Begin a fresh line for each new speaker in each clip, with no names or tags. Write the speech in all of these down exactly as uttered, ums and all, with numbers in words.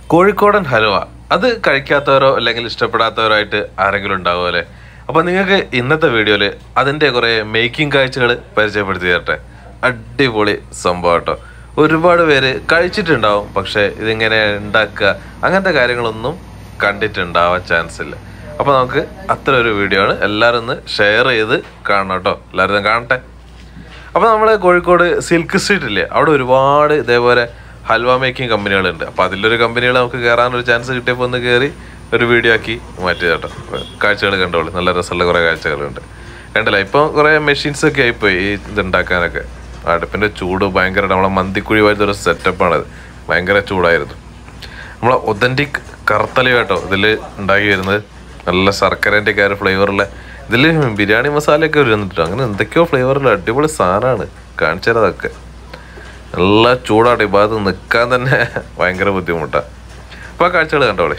കോഴിക്കോടൻ ഹലുവ അത് കഴിക്കാത്തവരോ അല്ലെങ്കിൽ ഇഷ്ടപ്പെടാത്തവരോ ആയിട്ട് ആരെങ്കിലും ഉണ്ടാവുമോ അല്ലേ? അപ്പോൾ നിങ്ങൾക്ക് ഇന്നത്തെ വീഡിയോയിൽ അതിൻ്റെ കുറേ മേക്കിംഗ് കാഴ്ചകൾ പരിചയപ്പെടുത്തി തരട്ടെ. അടിപൊളി സംഭവം കേട്ടോ. ഒരുപാട് പേര് കഴിച്ചിട്ടുണ്ടാവും, പക്ഷേ ഇതിങ്ങനെ ഉണ്ടാക്കുക അങ്ങനത്തെ കാര്യങ്ങളൊന്നും കണ്ടിട്ടുണ്ടാവാൻ ചാൻസ് ഇല്ല. അപ്പോൾ നമുക്ക് അത്ര ഒരു വീഡിയോ ആണ്. എല്ലാവരും ഒന്ന് ഷെയർ ചെയ്ത് കാണണം കേട്ടോ, എല്ലാവരും കാണട്ടെ. അപ്പോൾ നമ്മൾ കോഴിക്കോട് സിൽക്ക് സ്ട്രീറ്റ് ഇല്ലേ, അവിടെ ഒരുപാട് ഇതേപോലെ ഹൽവ മേക്കിംഗ് കമ്പനികളുണ്ട്. അപ്പോൾ അതിലൊരു കമ്പനികൾ നമുക്ക് കയറാനൊരു ചാൻസ് കിട്ടിയപ്പോൾ ഒന്ന് കയറി ഒരു വീഡിയോ ആക്കി മാറ്റി കേട്ടോ. കാഴ്ചകൾ കണ്ടോളൂ, നല്ല രസമുള്ള കുറേ കാഴ്ചകളുണ്ട്. കണ്ടില്ല, ഇപ്പം കുറേ മെഷീൻസൊക്കെ ആയിപ്പോയി ഈ ഇതുണ്ടാക്കാനൊക്കെ. അടുപ്പിൻ്റെ ചൂട് ഭയങ്കര, നമ്മളെ മന്തിക്കുഴി പോലത്തെ ഒരു സെറ്റപ്പാണത്. ഭയങ്കര ചൂടായിരുന്നു. നമ്മളെ ഒതൻറ്റിക് കറുത്തലി കേട്ടോ ഇതിൽ ഉണ്ടാക്കി വരുന്നത്. നല്ല ശർക്കരേൻ്റെ ഒക്കെ ഒരു ഫ്ലേവറുള്ള ഇതിൽ ബിരിയാണി മസാലയൊക്കെ വരുന്നുണ്ട്. അങ്ങനെ എന്തൊക്കെയോ ഫ്ലേവറുള്ള അടിപൊളി സാധനമാണ്. കാണിച്ചു തരാം അതൊക്കെ. നല്ല ചൂടാട്ടോ, ഈ ഭാഗത്ത് നിൽക്കാൻ തന്നെ ഭയങ്കര ബുദ്ധിമുട്ടാണ്. അപ്പോൾ ആ കാഴ്ചകൾ കണ്ടോളെ.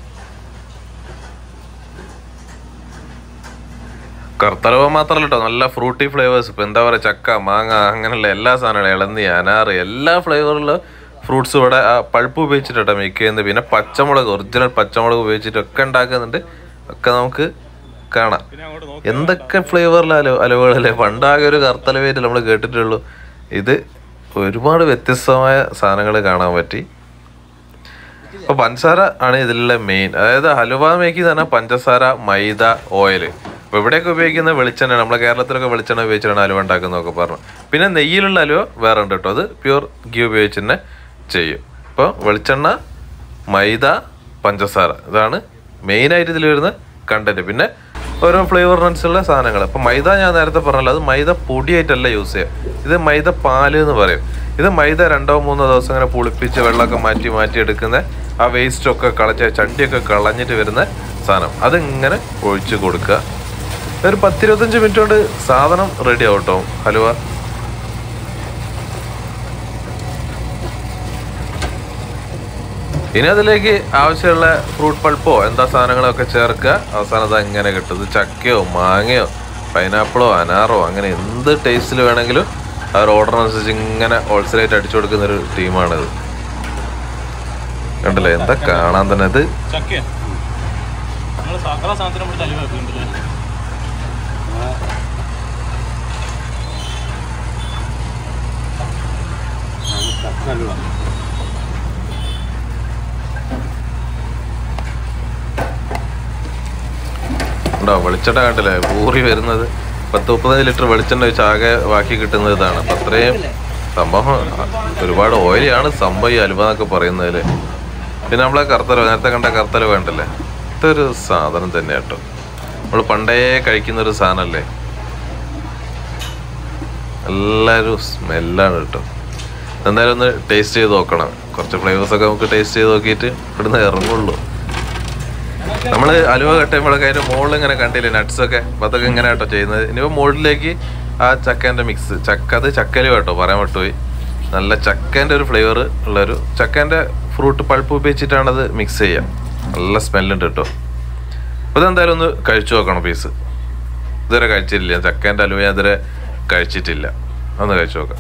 കറുത്തലവ മാത്രമല്ല കേട്ടോ, നല്ല ഫ്രൂട്ടി ഫ്ലേവേഴ്സ്. ഇപ്പം എന്താ പറയുക, ചക്ക, മാങ്ങ, അങ്ങനെയുള്ള എല്ലാ സാധനങ്ങളും, ഇളന്നി, അനാറ്, എല്ലാ ഫ്ലേവറിലുള്ള ഫ്രൂട്ട്സും ഇവിടെ ആ പൾപ്പ് ഉപയോഗിച്ചിട്ടോ മേക്ക് ചെയ്യുന്നത്. പിന്നെ പച്ചമുളക്, ഒറിജിനൽ പച്ചമുളക് ഉപയോഗിച്ചിട്ടൊക്കെ ഉണ്ടാക്കുന്നുണ്ട്. ഒക്കെ നമുക്ക് കാണാം. എന്തൊക്കെ ഫ്ലേവറിലെ അലവ അലവുകളല്ലേ. പണ്ടാകെ ഒരു കറുത്തലവയായിട്ട് നമ്മൾ കേട്ടിട്ടുള്ളൂ. ഇത് ഒരുപാട് വ്യത്യസ്തമായ സാധനങ്ങൾ കാണാൻ പറ്റി. അപ്പോൾ പഞ്ചസാര ആണ് ഇതിലുള്ള മെയിൻ. അതായത് ഹലുവ മേക്കിംഗ് തന്നെ പഞ്ചസാര, മൈദ, ഓയിൽ. അപ്പോൾ ഇവിടെയൊക്കെ ഉപയോഗിക്കുന്ന വെളിച്ചെണ്ണ, നമ്മളെ കേരളത്തിലൊക്കെ വെളിച്ചെണ്ണ ഉപയോഗിച്ചിട്ടാണ് ഹലുവ ഉണ്ടാക്കുന്നതൊക്കെ പറഞ്ഞു. പിന്നെ നെയ്യിലുള്ള ഹലുവ വേറെ ഉണ്ട് കേട്ടോ, അത് പ്യൂർ ഗീ ഉപയോഗിച്ച് തന്നെ ചെയ്യും. ഇപ്പോൾ വെളിച്ചെണ്ണ, മൈദ, പഞ്ചസാര, ഇതാണ് മെയിനായിട്ട് ഇതിൽ വരുന്ന കണ്ടന്റ്. പിന്നെ ഓരോ ഫ്ലേവറിനനുസരിച്ചുള്ള സാധനങ്ങൾ. അപ്പോൾ മൈദ ഞാൻ നേരത്തെ പറഞ്ഞല്ലോ, അത് മൈദ പൊടിയായിട്ടല്ല യൂസ് ചെയ്യുക. ഇത് മൈദ പാല് എന്ന് പറയും. ഇത് മൈദ രണ്ടോ മൂന്നോ ദിവസം ഇങ്ങനെ പുളിപ്പിച്ച് വെള്ളമൊക്കെ മാറ്റി മാറ്റി എടുക്കുന്ന ആ വേസ്റ്റൊക്കെ കളഞ്ഞ് ചണ്ടിയൊക്കെ കളഞ്ഞിട്ട് വരുന്ന സാധനം, അതിങ്ങനെ ഒഴിച്ച് കൊടുക്കുക. ഒരു പത്തിരുപത്തഞ്ച് മിനിറ്റ് കൊണ്ട് സാധനം റെഡി ആവും കേട്ടോ ഹലുവ. ഇനി അതിലേക്ക് ആവശ്യമുള്ള ഫ്രൂട്ട് പൾപ്പോ എന്താ സാധനങ്ങളൊക്കെ ചേർക്കുക. അവസാനം അത് എങ്ങനെ കിട്ടും. ഇത് ചക്കയോ മാങ്ങയോ പൈനാപ്പിളോ അനാറോ അങ്ങനെ എന്ത് ടേസ്റ്റിൽ വേണമെങ്കിലും ആ ഒരു ഓർഡറിനനുസരിച്ച് ഇങ്ങനെ ഹോൾസെയിലായിട്ട് അടിച്ചു കൊടുക്കുന്ന ഒരു ടീമാണിത്. കണ്ടില്ലേ, എന്താ കാണാൻ തന്നെ. ഇത് ഉണ്ടോ വെളിച്ചെണ്ണ കണ്ടില്ലേ ഊറി വരുന്നത്. പത്ത് മുപ്പത്തഞ്ച് ലിറ്റർ വെളിച്ചെണ്ണ വെച്ച് ആകെ ബാക്കി കിട്ടുന്നത് ഇതാണ്. അപ്പം അത്രയും സംഭവം ഒരുപാട് ഓയിലാണ് സംഭവം ഈ ഹലുവ എന്നൊക്കെ പറയുന്നതിൽ. പിന്നെ നമ്മളെ കറുത്തലവ, നേരത്തെ കണ്ട കറുത്തലവ വേണ്ടല്ലേ, ഇതൊരു സാധനം തന്നെ കേട്ടോ. നമ്മൾ പണ്ടേ കഴിക്കുന്നൊരു സാധനമല്ലേ. എല്ലാവരും സ്മെല്ലാണ് കേട്ടോ. എന്തായാലും ഒന്ന് ടേസ്റ്റ് ചെയ്ത് നോക്കണം. കുറച്ച് ഫ്ലേവേഴ്സൊക്കെ നമുക്ക് ടേസ്റ്റ് ചെയ്ത് നോക്കിയിട്ട് ഇവിടുന്ന് ഇറങ്ങുള്ളൂ. നമ്മൾ ഹലുവ കട്ടുമ്പോഴൊക്കെ അതിൻ്റെ മുകളിൽ ഇങ്ങനെ കണ്ടില്ലേ നട്ട്സൊക്കെ, അപ്പം അതൊക്കെ ഇങ്ങനെ കേട്ടോ ചെയ്യുന്നത്. ഇനിയിപ്പോൾ മുകളിലേക്ക് ആ ചക്കേൻ്റെ മിക്സ്, ചക്ക അത് ചക്കല് കേട്ടോ പറയാൻ വിട്ടുപോയി. നല്ല ചക്കേൻ്റെ ഒരു ഫ്ലേവർ ഉള്ളൊരു ചക്കേൻ്റെ ഫ്രൂട്ട് പൾപ്പ് ഉപയോഗിച്ചിട്ടാണത് മിക്സ് ചെയ്യുക. നല്ല സ്മെല്ലുണ്ട് കേട്ടോ. അപ്പോൾ ഇതെന്തായാലും ഒന്ന് കഴിച്ചു നോക്കണം പീസ്. ഇതുവരെ കഴിച്ചിട്ടില്ല ചക്കേൻ്റെ ഹലുവ, ഞാൻ ഇതുവരെ കഴിച്ചിട്ടില്ല. ഒന്ന് കഴിച്ചു നോക്കാം.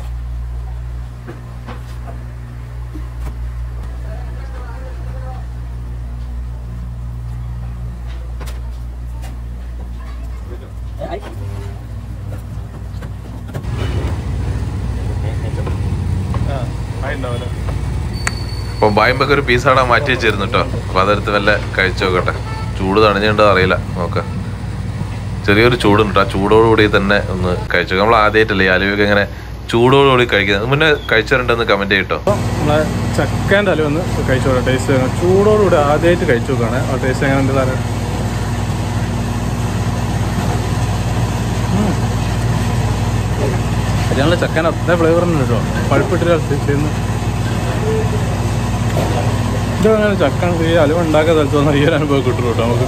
അപ്പോൾ ബായുമ്പൊക്കെ ഒരു പീസ് അവിടെ മാറ്റി വെച്ചിരുന്നു കേട്ടോ. അപ്പോൾ അതെടുത്ത് വല്ല കഴിച്ചു നോക്കട്ടെ. ചൂട് തണിഞ്ഞുണ്ടോ അറിയില്ല, നോക്കാം. ചെറിയൊരു ചൂടുണ്ട്. ആ ചൂടോടുകൂടി തന്നെ ഒന്ന് കഴിച്ചു. നമ്മൾ ആദ്യമായിട്ടല്ലേ ഈ ഹലുവയൊക്കെ ഇങ്ങനെ ചൂടോടുകൂടി കഴിക്കുന്നത്. മുന്നേ കഴിച്ചിട്ടുണ്ടെന്ന് കമൻറ്റ് ചെയ്യട്ടോ.
നമ്മളെ ചക്കേൻ്റെ ഹലുവ ഒന്ന് കഴിച്ചു നോക്കാം. ടേസ്റ്റ് ചൂടോടുകൂടി ആദ്യമായിട്ട് കഴിച്ചു നോക്കുകയാണ്. ആ ടേസ്റ്റ് എങ്ങനെ ഉണ്ട് സാറേ? ഞങ്ങൾ ചക്കൻ അത്ര ഫ്ലേവർ ഉണ്ട് കേട്ടോ. പഴുപ്പിട്ടിട്ട് ചെയ്യുന്നു. ഇതങ്ങനെ ചക്കൻ ഈ ഹലുവ ഉണ്ടാക്കാൻ സ്ഥലത്ത് വന്നാൽ ഈ ഒരു അനുഭവം കിട്ടുള്ളൂ കേട്ടോ നമുക്ക്.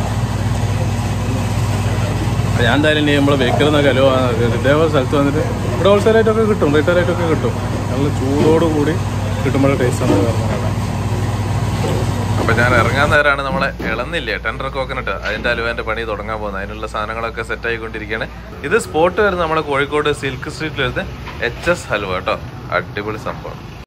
ഞാൻ എന്തായാലും ഇനി നമ്മളെ ബേക്കറിൽ നിന്നൊക്കെ ഹലുവ ഇതേപോലെ സ്ഥലത്ത് വന്നിട്ട് ഇവിടെ ഹോൾസെയിലായിട്ടൊക്കെ കിട്ടും, റീറ്റെയിലായിട്ടൊക്കെ കിട്ടും. നല്ല ചൂടോട് കൂടി കിട്ടുമ്പോഴേ ടേസ്റ്റാണ് പറഞ്ഞത്.
അപ്പം ഞാൻ ഇറങ്ങാൻ നേരമാണ് നമ്മളെ ഇളന്നില്ലേ ടെൻഡർ കോക്കനട്ട്, അതിൻ്റെ ഹലുവേൻ്റെ പണി തുടങ്ങാൻ പോകുന്നത്. അതിനുള്ള സാധനങ്ങളൊക്കെ സെറ്റ് ആയിക്കൊണ്ടിരിക്കുകയാണ്. ഇത് സ്പോട്ട് വരുന്നത് നമ്മുടെ കോഴിക്കോട് സിൽക്ക് സ്ട്രീറ്റിൽ വരുന്നത് എച്ച് എസ് ഹലുവ കേട്ടോ. അടിപൊളി സംഭവം.